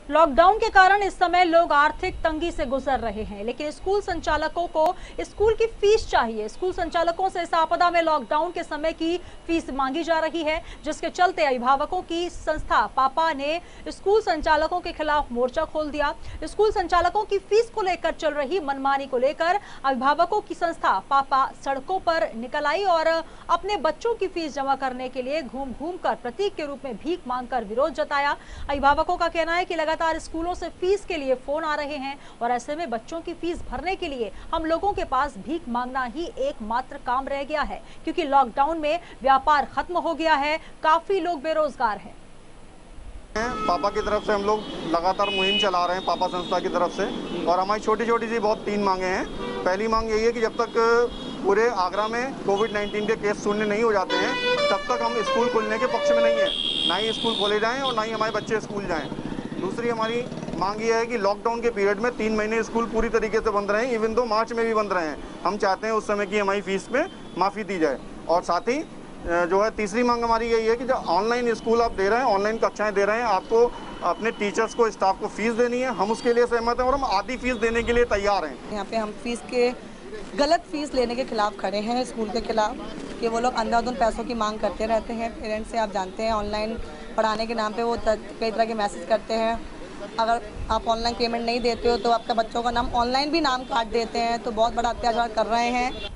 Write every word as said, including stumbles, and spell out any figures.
Lockdown के कारण इस समय लोग आर्थिक तंगी से गुजर रहे हैं, लेकिन स्कूल संचालकों को स्कूल की फीस चाहिए। स्कूल संचालकों से इस आपदा में लॉकडाउन के समय की फीस मांगी जा रही है, जिसके चलते अभिभावकों की संस्था पापा ने स्कूल संचालकों के खिलाफ मोर्चा खोल दिया। स्कूल संचालकों की फीस को लेकर चल रही मनमानी को लेकर अभिभावकों की संस्था पापा सड़कों पर निकल आई और अपने बच्चों की फीस जमा करने के लिए घूम घूम कर प्रतीक के रूप में भीख मांगकर विरोध जताया। अभिभावकों का कहना है कि लगातार स्कूलों से फीस के लिए फोन आ रहे हैं और ऐसे में बच्चों की फीस भरने के लिए हम लोगों के पास भीख मांगना ही एकमात्र काम रह गया है, क्योंकि लॉकडाउन में व्यापार खत्म हो गया है, काफी लोग बेरोजगार हैं। पापा की तरफ से हम लोग लगातार मुहिम चला रहे हैं, पापा संस्था की तरफ से, और हमारी छोटी छोटी सी बहुत तीन मांगे हैं। पहली मांग यही है कि जब तक पूरे आगरा में कोविड नाइन्टीन के केस शून्य नहीं हो जाते हैं, तब तक हम स्कूल खोलने के पक्ष में नहीं है। ना ही स्कूल खोले जाएं और ना ही हमारे बच्चे स्कूल जाएं। दूसरी हमारी मांग ये है कि लॉकडाउन के पीरियड में तीन महीने स्कूल पूरी तरीके से बंद रहे हैं, इवन दो मार्च में भी बंद रहे हैं। हम चाहते हैं उस समय की हमारी फीस में माफ़ी दी जाए। और साथ ही जो है तीसरी मांग हमारी यही है कि जो ऑनलाइन स्कूल आप दे रहे हैं, ऑनलाइन कक्षाएं दे रहे हैं, आपको अपने टीचर्स को, स्टाफ को फीस देनी है। हम उसके लिए सहमत हैं और हम आधी फीस देने के लिए तैयार हैं। यहाँ पे हम फीस के गलत फीस लेने के खिलाफ खड़े हैं, स्कूल के खिलाफ, कि वो लोग अंधाधुंध पैसों की मांग करते रहते हैं। पेरेंट्स से आप जानते हैं, ऑनलाइन पढ़ाने के नाम पे वो कई तरह के मैसेज करते हैं। अगर आप ऑनलाइन पेमेंट नहीं देते हो तो आपका बच्चों का नाम ऑनलाइन भी नाम काट देते हैं, तो बहुत बड़ा अत्याचार कर रहे हैं।